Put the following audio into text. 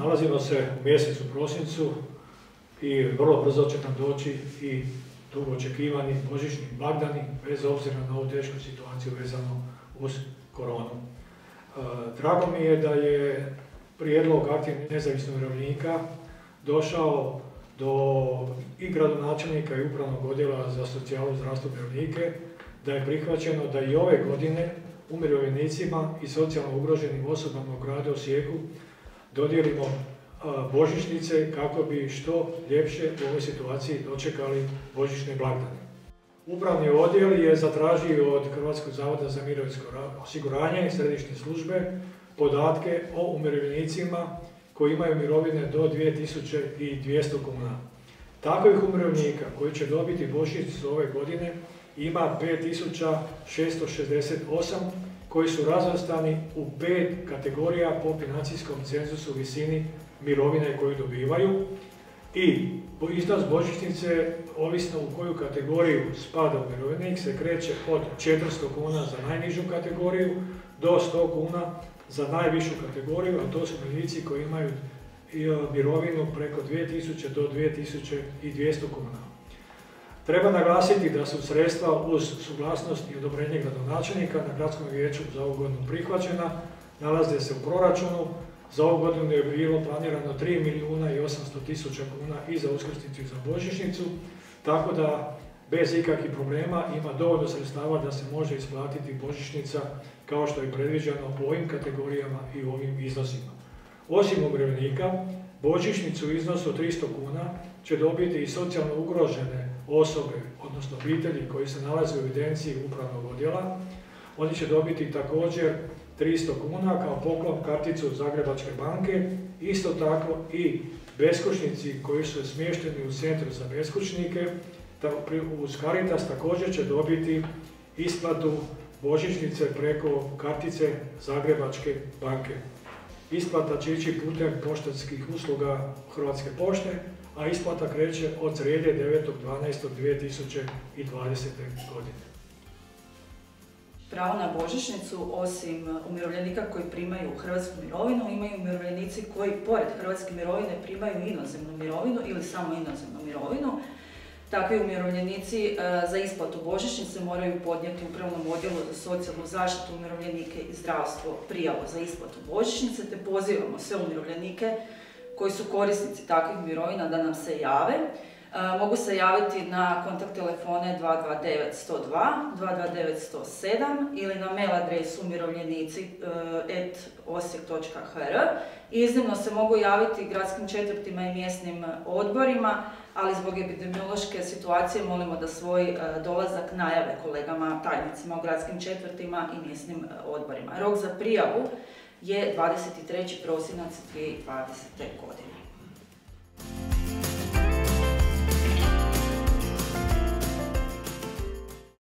Nalazimo se u mjesecu prosincu i vrlo brzo će nam doći i dugo očekivani božićni blagdani, bez obzira na ovu tešku situaciju vezano uz koronu. Drago mi je da je prijedlog aktivnih nezavisnih umirovljenika došao do i gradonačelnika i upravnog odjela za socijalu, zdravstvo i umirovljenike, da je prihvaćeno da i ove godine umirovljenicima i socijalno ugroženim osobama u gradu Osijeku dodijelimo božićnice kako bi što ljepše u ovoj situaciji dočekali božićne blagdane. Upravni odjel je zatražio od Hrvatskog zavoda za mirovinsko osiguranje i središnje službe podatke o umirovljenicima koji imaju mirovine do 2200 kuna. Takovih umirovljenika koji će dobiti božićnicu ove godine ima 5668 koji su razvrstani u 5 kategorija po financijskom cenzusu visini mirovine koju dobivaju i iznos božićnice, ovisno u koju kategoriju spada umirovljenik, se kreće od 400 kuna za najnižu kategoriju do 100 kuna za najvišu kategoriju, a to su umirovljenici koji imaju mirovinu preko 2000 do 2200 kuna. Treba naglasiti da su sredstva uz suglasnost i odobrenje gradonačelnika na gradskom vijeću za ovu godinu prihvaćena, nalaze se u proračunu. Za ovu godinu je bilo planirano 3.800.000 kuna i za uskrsnicu i za božićnicu, tako da bez ikakvih problema ima dovoljno sredstava da se može isplatiti božićnica kao što je predviđeno u ovim kategorijama i u ovim iznosima. Osim umirovljenika, božićnicu u iznosu od 300 kuna će dobiti i socijalno ugrožene osobe, odnosno obitelji koji se nalaze u evidenciji upravnog odjela. Oni će dobiti također 300 kuna kao poklon karticu Zagrebačke banke, isto tako i beskućnici koji su smješteni u centru za beskućnike uz Caritas također će dobiti isplatu božićnice preko kartice Zagrebačke banke. Isplata će ići putem poštanskih usluga Hrvatske pošte, a isplata kreće od srijede 9.12.2020. godine. Pravo na božićnicu, osim umirovljenika koji primaju hrvatsku mirovinu, imaju umirovljenici koji pored hrvatske mirovine primaju inozemnu mirovinu ili samo inozemnu mirovinu. Takvi umirovljenici za isplatu božićnice moraju podnijeti Upravnom odjelu za socijalnu zaštitu umirovljenike i zdravstvo prijavu za isplatu božićnice, te pozivamo sve umirovljenike koji su korisnici takvih mirovina da nam se jave. Mogu se javiti na kontakt telefone 229-102, 229-107 ili na mail adresu umirovljenici@osijek.hr. Iznimno se mogu javiti gradskim četvrtima i mjesnim odborima, ali zbog epidemiološke situacije molimo da svoj dolazak najave kolegama tajnicima u gradskim četvrtima i mjesnim odborima. Rok za prijavu je 23. prosinac 2020. godine.